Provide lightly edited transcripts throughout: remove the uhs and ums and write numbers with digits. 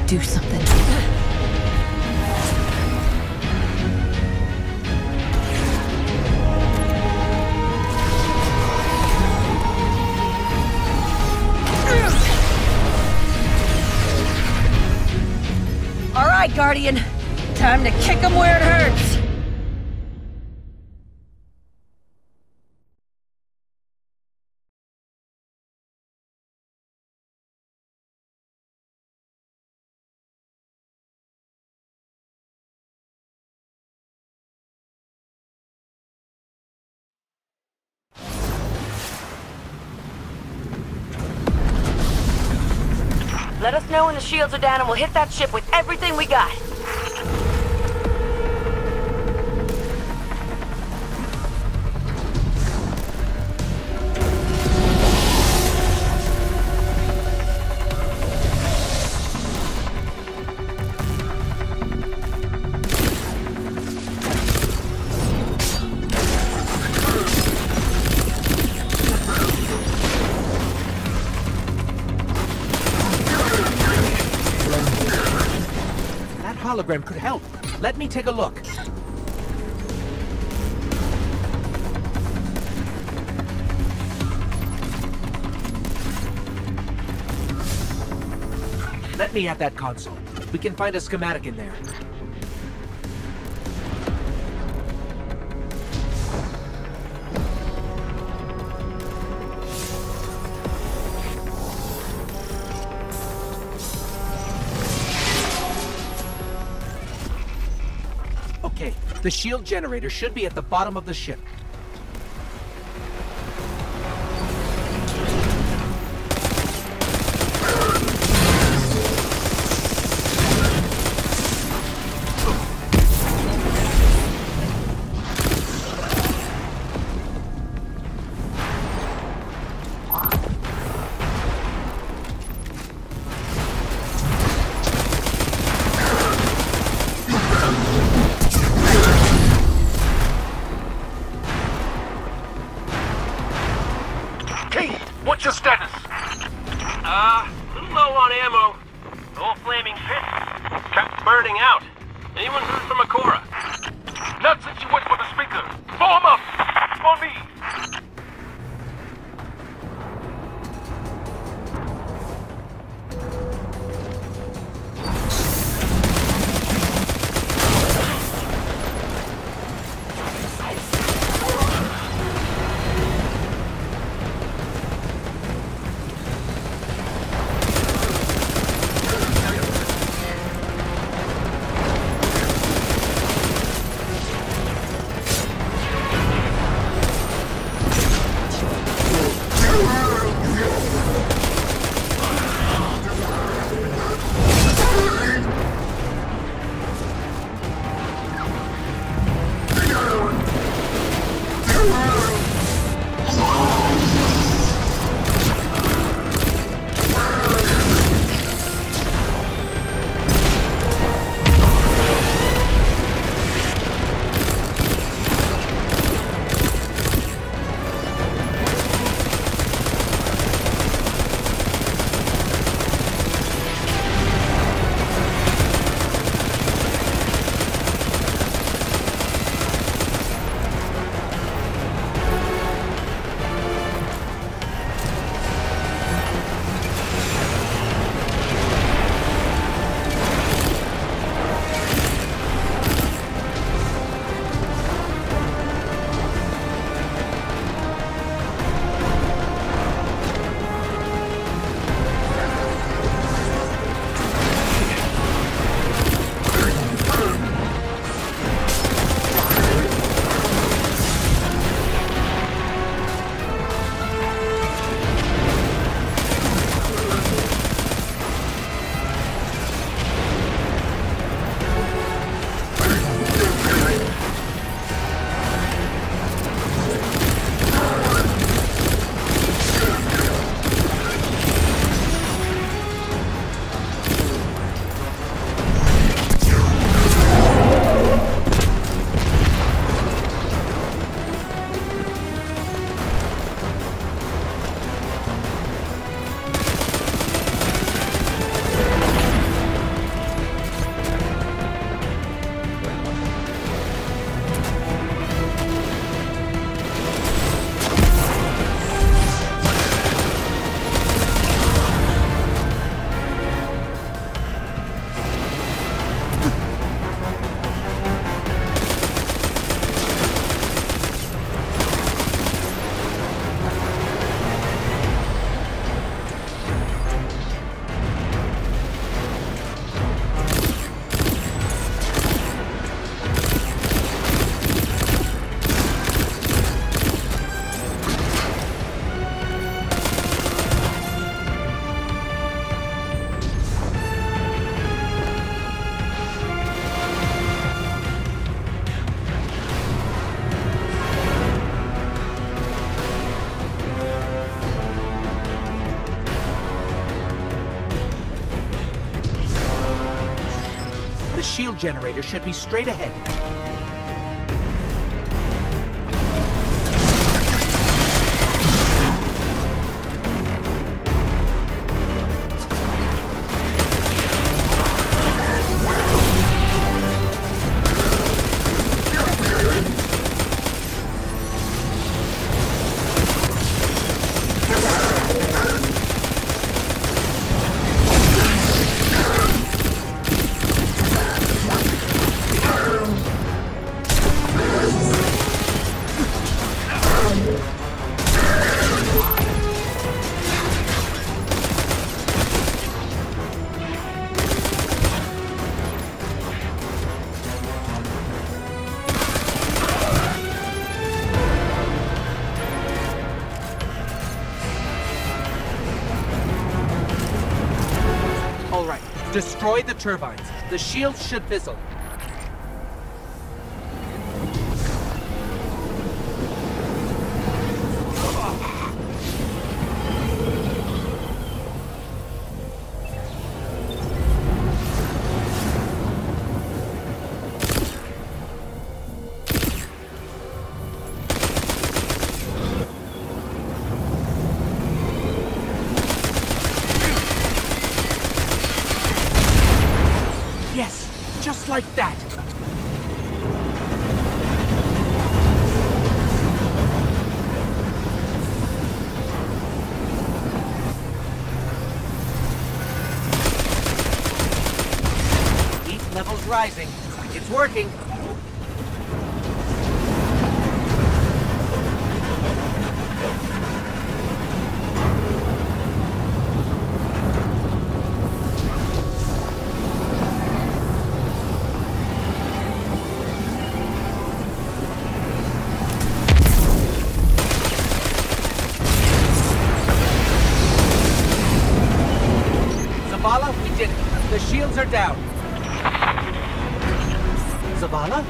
do something. All right, Guardian. Time to kick him where it hurts. Let us know when the shields are down and we'll hit that ship with everything we got. Hologram could help. Let me take a look. Let me at that console. We can find a schematic in there. Okay, the shield generator should be at the bottom of the ship. What's your status? A little low on ammo. All flaming pits. Kept burning out. Anyone heard from Akora? Not since you went for the speaker. Form up! On me! shield generator should be straight ahead. Destroy the turbines. The shields should fizzle. Just like that. Heat levels rising. It's working. Zavala, we did it. The shields are down. Zavala?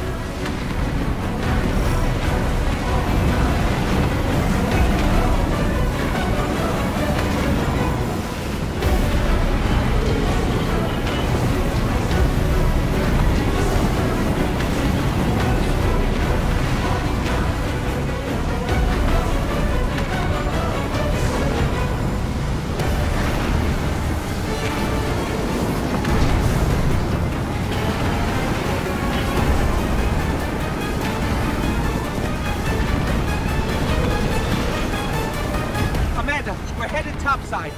We're headed topside.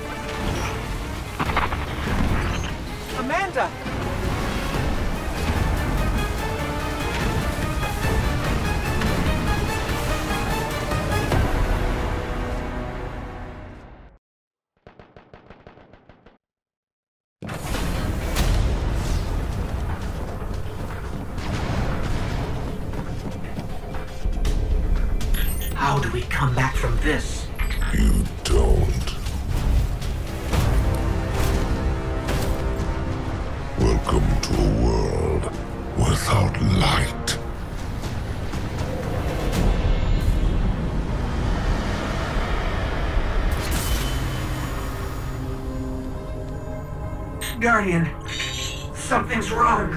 Amanda! How do we come back from this? You don't. Welcome to a world without light. Guardian, something's wrong.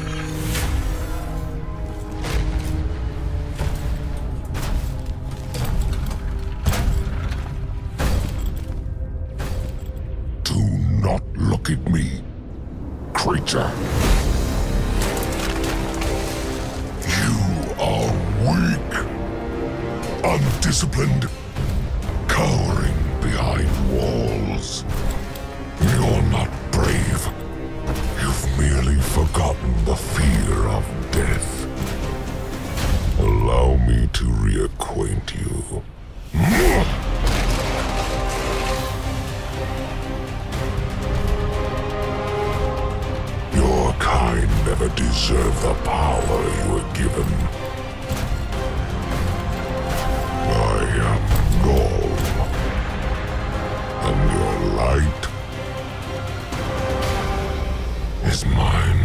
Look at me, creature. You are weak, undisciplined, cowering behind walls. You're not brave. You've merely forgotten the fear of death. Allow me to reacquaint you. Your kind never deserved the power you were given. I am Gaul, and your light is mine.